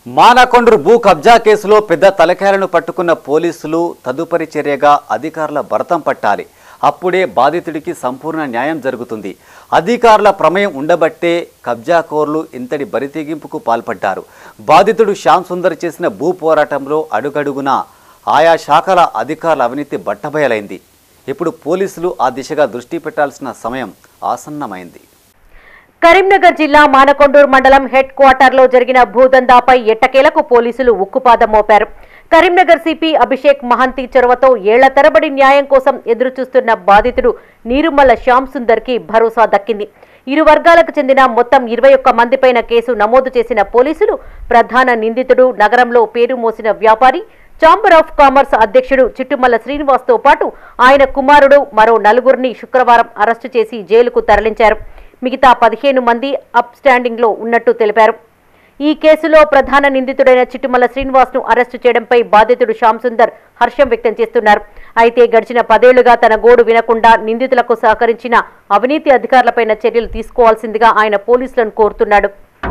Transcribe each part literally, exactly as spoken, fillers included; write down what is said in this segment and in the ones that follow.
మానకొండూరు భూ కబ్జా కేసులో పెద్ద తలకాయలను పట్టుకున్న పోలీసులు తదుపరి చర్యగా అధికారుల భరతం పట్టాలి. అప్పుడే బాధితుడికి సంపూర్ణ న్యాయం జరుగుతుంది. అధికారుల ప్రమేయం ఉండబట్టే కబ్జాకోర్లు ఇంతటి బరితెగింపుకు పాల్పడ్డారు. బాధితుడు శ్యామ్ సుందర్ చేసిన భూ పోరాటంలో అడుగడుగునా ఆయా శాఖల అధికారుల అవినీతి బట్టబయలైంది. ఇప్పుడు పోలీసులు ఆ దిశగా దృష్టి పెట్టాల్సిన సమయం ఆసన్నమైంది. కరీంనగర్ జిల్లా మానకొండూరు మండలం హెడ్ క్వార్టర్లో జరిగిన భూదందాపై ఎట్టకేలకు పోలీసులు ఉక్కుపాదం మోపారు. కరీంనగర్ సిపి అభిషేక్ మహంతి చొరవతో ఏళ్ల తరబడి న్యాయం కోసం ఎదురుచూస్తున్న బాధితుడు నీరుమల్ల శ్యామ్ సుందర్ కి భరోసా దక్కింది. ఇరు వర్గాలకు చెందిన మొత్తం ఇరవై ఒక్క మందిపైన కేసు నమోదు చేసిన పోలీసులు ప్రధాన నిందితుడు నగరంలో పేరు మోసిన వ్యాపారి ఛాంబర్ ఆఫ్ కామర్స్ అధ్యక్షుడు చిట్టుమల్ల శ్రీనివాస్ తో పాటు ఆయన కుమారుడు మరో నలుగురిని శుక్రవారం అరెస్టు చేసి జైలుకు తరలించారు. మిగతా పదిహేను మంది అప్ స్టాండింగ్ లో ఉన్నట్టు తెలిపారు. ఈ కేసులో ప్రధాన నిందితుడైన చిట్టుమల్ల శ్రీనివాస్ ను అరెస్టు చేయడంపై బాధితుడు శ్యామ్ సుందర్ హర్షం వ్యక్తం చేస్తున్నారు. అయితే గడిచిన పదేళ్లుగా తన గోడు వినకుండా నిందితులకు సహకరించిన అవినీతి అధికారులపైన చర్యలు తీసుకోవాల్సిందిగా ఆయన పోలీసులను కోరుతున్నాడు.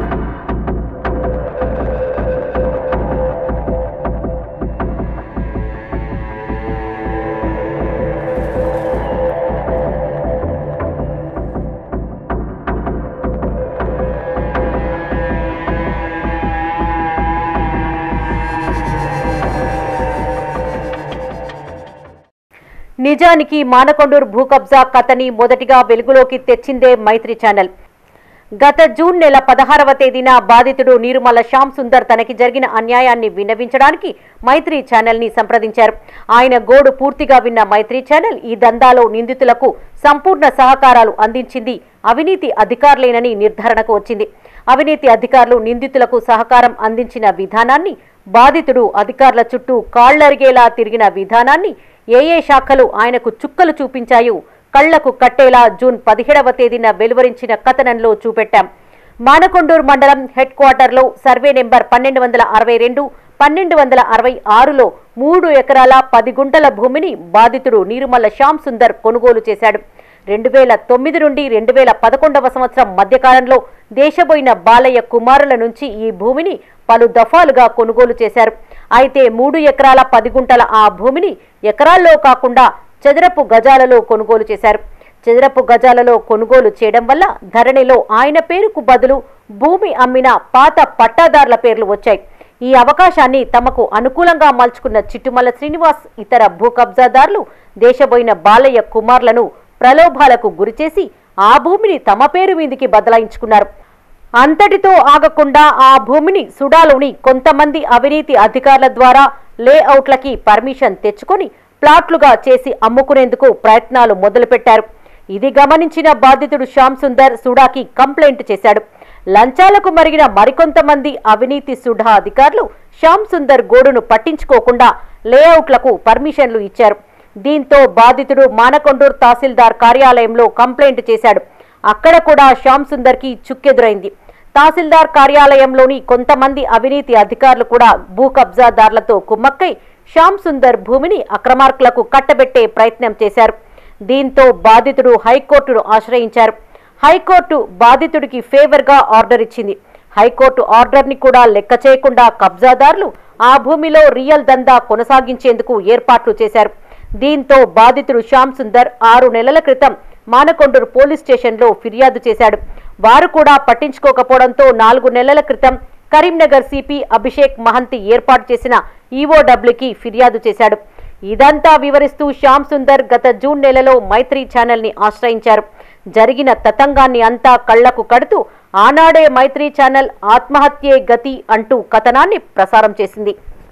నిజానికి మానకొండూరు భూ కబ్జా కథని మొదటిగా వెలుగులోకి తెచ్చిందే మైత్రి ఛానల్. గత జూన్ నెల పదహారవ తేదీన బాధితుడు నీరుమల్ల శ్యామ్ సుందర్ తనకి జరిగిన అన్యాయాన్ని విన్నవించడానికి మైత్రి ఛానల్ ని సంప్రదించారు. ఆయన గోడు పూర్తిగా విన్న మైత్రి ఛానల్ ఈ దందాలో నిందితులకు సంపూర్ణ సహకారాలు అందించింది అవినీతి అధికారులేనని నిర్ధారణకు వచ్చింది. అవినీతి అధికారులు నిందితులకు సహకారం అందించిన విధానాన్ని, బాధితుడు అధికారుల చుట్టూ కాళ్లరిగేలా తిరిగిన విధానాన్ని, ఏ ఏ శాఖలు ఆయనకు చుక్కలు చూపించాయో కళ్లకు కట్టేలా జూన్ పదిహేడవ తేదీన వెలువరించిన కథనంలో చూపెట్టాం. మానకొండూరు మండలం హెడ్ క్వార్టర్లో సర్వే నెంబర్ పన్నెండు వందల అరవై రెండు పన్నెండు వందల అరవై ఆరులో మూడు ఎకరాల పది గుంటల భూమిని బాధితుడు నీరుమల్ల శ్యామ్ సుందర్ కొనుగోలు చేశాడు. రెండు వేల తొమ్మిది నుండి రెండు వేల పదకొండవ సంవత్సరం మధ్యకాలంలో దేశబోయిన బాలయ్య కుమారుల నుంచి ఈ భూమిని పలు దఫాలుగా కొనుగోలు చేశారు. అయితే మూడు ఎకరాల పది గుంటల ఆ భూమిని ఎకరాల్లో కాకుండా చదరపు గజాలలో కొనుగోలు చేశారు. చదరపు గజాలలో కొనుగోలు చేయడం వల్ల ధరణిలో ఆయన పేరుకు బదులు భూమి అమ్మిన పాత పట్టాదారుల పేర్లు వచ్చాయి. ఈ అవకాశాన్ని తమకు అనుకూలంగా మలుచుకున్న చిట్టుమల్ల శ్రీనివాస్ ఇతర భూ కబ్జాదారులు దేశబోయిన బాలయ్య కుమార్లను ప్రలోభాలకు గురిచేసి ఆ భూమిని తమ పేరు మీదికి బదలాయించుకున్నారు. అంతటితో ఆగకుండా ఆ భూమిని సుడాలోని కొంతమంది అవినీతి అధికారుల ద్వారా లేఅవుట్లకి పర్మిషన్ తెచ్చుకొని ప్లాట్లుగా చేసి అమ్ముకునేందుకు ప్రయత్నాలు మొదలుపెట్టారు. ఇది గమనించిన బాధితుడు శ్యామ్ సుందర్ సుడాకి కంప్లైంట్ చేశాడు. లంచాలకు మరిగిన మరికొంతమంది అవినీతి సుడా అధికారులు శ్యామ్ సుందర్ గోడును పట్టించుకోకుండా లేఅవుట్లకు పర్మిషన్లు ఇచ్చారు. దీంతో బాధితుడు మానకొండూరు తహసీల్దార్ కార్యాలయంలో కంప్లైంట్ చేశాడు. అక్కడ కూడా శ్యామ్ సుందర్ కి చుక్కెదురైంది. తహసీల్దార్ కార్యాలయంలోని కొంతమంది అవినీతి అధికారులు కూడా భూ కబ్జాదారులతో కుమ్మక్కై శ్యామ్ సుందర్ భూమిని అక్రమార్కులకు కట్టబెట్టే ప్రయత్నం చేశారు. దీంతో బాధితుడు హైకోర్టును ఆశ్రయించారు. హైకోర్టు బాధితుడికి ఫేవర్ గా ఆర్డర్ ఇచ్చింది. హైకోర్టు ఆర్డర్ ని కూడా లెక్క చేయకుండా కబ్జాదారులు ఆ భూమిలో రియల్ దందా కొనసాగించేందుకు ఏర్పాట్లు చేశారు. దీంతో బాధితుడు శ్యామ్ సుందర్ ఆరు నెలల క్రితం మానకొండూరు పోలీస్ స్టేషన్లో ఫిర్యాదు చేశాడు. వారు కూడా పట్టించుకోకపోవడంతో నాలుగు నెలల క్రితం కరీంనగర్ సిపి అభిషేక్ మహంతి ఏర్పాటు చేసిన ఈఓడబ్ల్యూకి ఫిర్యాదు చేశాడు. ఇదంతా వివరిస్తూ శ్యామ్ సుందర్ గత జూన్ నెలలో మైత్రి ఛానల్ ని ఆశ్రయించారు. జరిగిన తతంగాన్ని అంతా కళ్లకు కడుతూ ఆనాడే మైత్రి ఛానల్ ఆత్మహత్యే గతి అంటూ కథనాన్ని ప్రసారం చేసింది.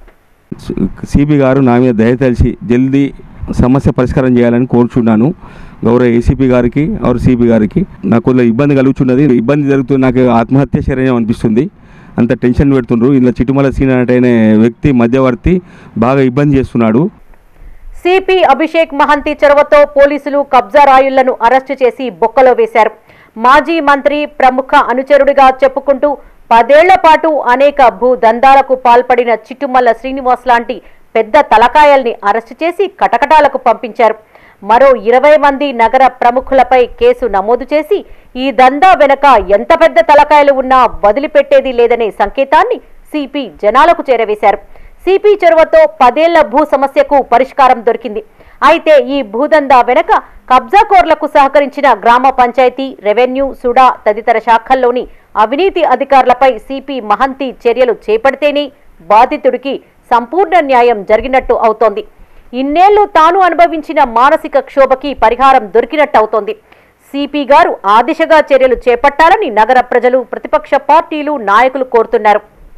సిపి గారు నా మీద దయతలిచి జల్దీ సమస్య పరిష్కారం చేయాలని కోరుచున్నాను. గౌరవ ఏసీపీ గారికి ఆరు సిపి గారికి నాకు కొద్దిగా ఇబ్బంది కలుగుతున్నది. ఇబ్బంది జరుగుతుంది. నాకు ఆత్మహత్య శరణ్యం అనిపిస్తుంది. అంత టెన్షన్ పెడుతుండ్రు. ఇలా చిట్టుమల్ల శ్రీనివాస్ అనే వ్యక్తి మధ్యవర్తి బాగా ఇబ్బంది చేస్తున్నాడు. సిపి అభిషేక్ మహంతి చొరవతో పోలీసులు కబ్జా రాయుళ్లను అరెస్టు చేసి బొక్కలో వేశారు. మాజీ మంత్రి ప్రముఖ అనుచరుడిగా చెప్పుకుంటూ పదేళ్ల పాటు అనేక భూ దందాలకు పాల్పడిన చిట్టుమల్ల శ్రీనివాస్ లాంటి పెద్ద తలకాయల్ని అరెస్టు చేసి కటకటాలకు పంపించారు. మరో ఇరవై మంది నగర ప్రముఖులపై కేసు నమోదు చేసి ఈ దందా వెనక ఎంత పెద్ద తలకాయలు ఉన్నా వదిలిపెట్టేది లేదనే సంకేతాన్ని సిపి జనాలకు చేరవేశారు. సిపి చొరవతో పదేళ్ల భూ సమస్యకు పరిష్కారం దొరికింది. అయితే ఈ భూదందా వెనక కబ్జాకోర్లకు సహకరించిన గ్రామ పంచాయతీ, రెవెన్యూ, సుడా తదితర శాఖల్లోని అవినీతి అధికారులపై సిపి మహంతి చర్యలు చేపడితేనే బాధితుడికి సంపూర్ణ న్యాయం జరిగినట్టు అవుతోంది. ఇన్నేళ్లు తాను అనుభవించిన మానసిక క్షోభకి పరిహారం దొరికినట్టు అవుతోంది. సిపి గారు ఆ దిశగా చర్యలు చేపట్టాలని నగర ప్రజలు, ప్రతిపక్ష పార్టీలు, నాయకులు కోరుతున్నారు.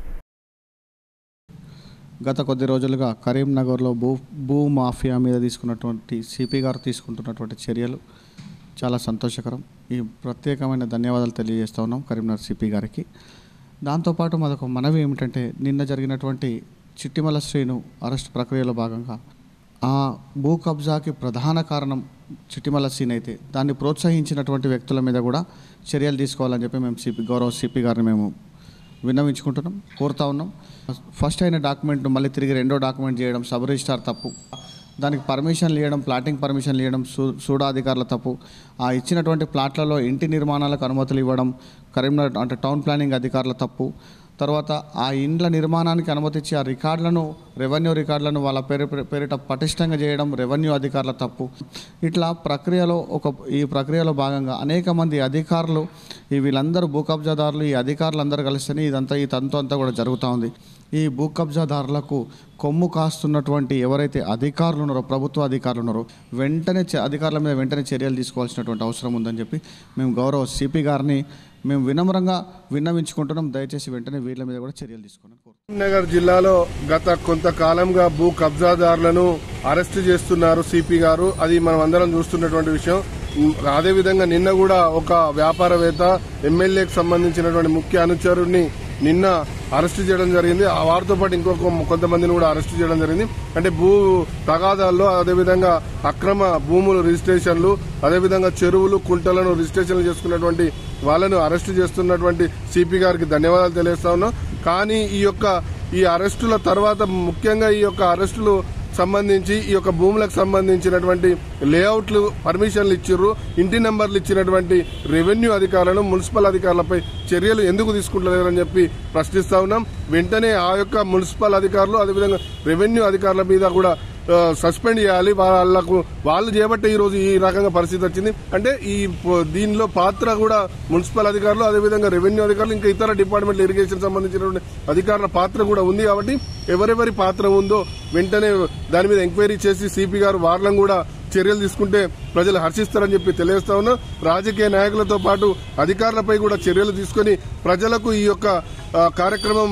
గత కొద్ది రోజులుగా కరీంనగర్లో భూ భూ మాఫియా మీద తీసుకున్నటువంటి సిపి గారు తీసుకుంటున్నటువంటి చర్యలు చాలా సంతోషకరం. ఈ ప్రత్యేకమైన ధన్యవాదాలు తెలియజేస్తూ ఉన్నాం కరీంనగర్ సిపి గారికి. దాంతోపాటు మరొక మనవి ఏమిటంటే, నిన్న జరిగినటువంటి చిట్టిమల శ్రీను అరెస్ట్ ప్రక్రియలో భాగంగా ఆ భూ కబ్జాకి ప్రధాన కారణం చిట్టిమల శ్రీను అయితే దాన్ని ప్రోత్సహించినటువంటి వ్యక్తుల మీద కూడా చర్యలు తీసుకోవాలని చెప్పి మేము సిపి గౌరవ సిపి గారిని మేము విన్నవించుకుంటున్నాం, కోరుతా ఉన్నాం. ఫస్ట్ అయిన డాక్యుమెంట్ను మళ్ళీ తిరిగి రెండో డాక్యుమెంట్ చేయడం సబ్ రిజిస్ట్రార్ తప్పు, దానికి పర్మిషన్లు ఇవ్వడం, ప్లాటింగ్ పర్మిషన్లు ఇవ్వడం సూ సూడా అధికారుల తప్పు, ఆ ఇచ్చినటువంటి ప్లాట్లలో ఇంటి నిర్మాణాలకు అనుమతులు ఇవ్వడం కరీంనగర్ అంటే టౌన్ ప్లానింగ్ అధికారుల తప్పు, తర్వాత ఆ ఇండ్ల నిర్మాణానికి అనుమతి ఇచ్చి ఆ రికార్డులను రెవెన్యూ రికార్డులను వాళ్ళ పేరు పేరిట పటిష్టంగా చేయడం రెవెన్యూ అధికారుల తప్పు. ఇట్లా ప్రక్రియలో ఒక ఈ ప్రక్రియలో భాగంగా అనేక మంది అధికారులు, ఈ వీళ్ళందరూ భూ కబ్జాదారులు, ఈ అధికారులు అందరూ కలిస్తేనే ఇదంతా ఈ తంతు అంతా కూడా జరుగుతూ ఉంది. ఈ భూ కబ్జాదారులకు కొమ్ము కాస్తున్నటువంటి ఎవరైతే అధికారులు ఉన్నారో, ప్రభుత్వ అధికారులు ఉన్నారో, వెంటనే అధికారుల మీద వెంటనే చర్యలు తీసుకోవాల్సినటువంటి అవసరం ఉందని చెప్పి మేము గౌరవ సిపి గారిని మేము వినమ్రంగా విన్నవించుకుంటున్నాం. దయచేసి వెంటనే వీళ్ళ మీద కూడా చర్యలు తీసుకున్నాం. కరీంనగర్ జిల్లాలో గత కొంతకాలంగా భూ కబ్జాదారులను అరెస్టు చేస్తున్నారు సిపి గారు. అది మనం అందరం చూస్తున్నటువంటి విషయం. అదేవిధంగా నిన్న కూడా ఒక వ్యాపారవేత్త, ఎమ్మెల్యేకి సంబంధించినటువంటి ముఖ్య అనుచరుడిని నిన్న అరెస్టు చేయడం జరిగింది. ఆ వారితో పాటు ఇంకొక కొంతమందిని కూడా అరెస్టు చేయడం జరిగింది. అంటే భూ తగాదాల్లో, అదేవిధంగా అక్రమ భూములు రిజిస్ట్రేషన్లు, అదేవిధంగా చెరువులు, కుంటలను రిజిస్ట్రేషన్లు చేసుకున్నటువంటి వాళ్ళను అరెస్టు చేస్తున్నటువంటి సిపి గారికి ధన్యవాదాలు తెలియజేస్తా ఉన్నాం. కానీ ఈ యొక్క ఈ అరెస్టుల తర్వాత ముఖ్యంగా ఈ యొక్క అరెస్టులు సంబంధించి ఈ యొక్క భూములకు సంబంధించినటువంటి లేఅవుట్లు పర్మిషన్లు ఇచ్చిర్రు, ఇంటి నెంబర్లు ఇచ్చినటువంటి రెవెన్యూ అధికారులను, మున్సిపల్ అధికారులపై చర్యలు ఎందుకు తీసుకుంటలేరని చెప్పి ప్రశ్నిస్తా ఉన్నాం. వెంటనే ఆ యొక్క మున్సిపల్ అధికారులు, అదేవిధంగా రెవెన్యూ అధికారుల మీద కూడా సస్పెండ్ చేయాలి. వాళ్ళకు వాళ్ళు చేపట్టే ఈ రోజు ఈ రకంగా పరిస్థితి వచ్చింది. అంటే ఈ దీనిలో పాత్ర కూడా మున్సిపల్ అధికారులు, అదేవిధంగా రెవెన్యూ అధికారులు, ఇంకా ఇతర డిపార్ట్మెంట్ ఇరిగేషన్ సంబంధించినటువంటి అధికారుల పాత్ర కూడా ఉంది. కాబట్టి ఎవరెవరి పాత్ర ఉందో వెంటనే దాని మీద ఎంక్వైరీ చేసి సిపి గారు వాళ్ళని కూడా చర్యలు తీసుకుంటే ప్రజలు హర్షిస్తారని చెప్పి తెలియజేస్తా ఉన్నా. రాజకీయ నాయకులతో పాటు అధికారులపై కూడా చర్యలు తీసుకుని ప్రజలకు ఈ యొక్క కార్యక్రమం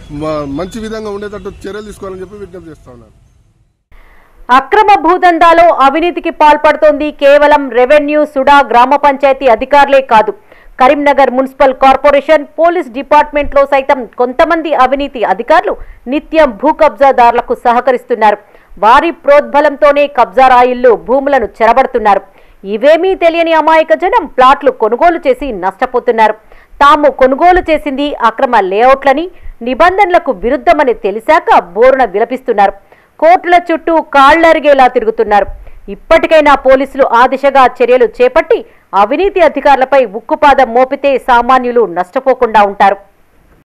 మంచి విధంగా ఉండేటట్టు చర్యలు తీసుకోవాలని చెప్పి విజ్ఞప్తి చేస్తా ఉన్నాను. అక్రమ భూదందాలో అవినీతికి పాల్పడుతోంది కేవలం రెవెన్యూ, సుడా, గ్రామ పంచాయతీ అధికారులే కాదు. కరీంనగర్ మున్సిపల్ కార్పొరేషన్, పోలీస్ డిపార్ట్మెంట్లో సైతం కొంతమంది అవినీతి అధికారులు నిత్యం భూ కబ్జాదారులకు సహకరిస్తున్నారు. వారి ప్రోద్బలంతోనే కబ్జారాయిళ్లు భూములను చెరబడుతున్నారు. ఇవేమీ తెలియని అమాయక జనం ప్లాట్లు కొనుగోలు చేసి నష్టపోతున్నారు. తాము కొనుగోలు చేసింది అక్రమ లేఅవుట్లని, నిబంధనలకు విరుద్ధమని తెలిసాక బోరున విలపిస్తున్నారు. కోర్టుల చుట్టూ కాళ్లరిగేలా తిరుగుతున్నారు. ఇప్పటికైనా పోలీసులు ఆ దిశగా చర్యలు చేపట్టి అవినీతి అధికారులపై ఉక్కుపాదం మోపితే సామాన్యులు నష్టపోకుండా ఉంటారు.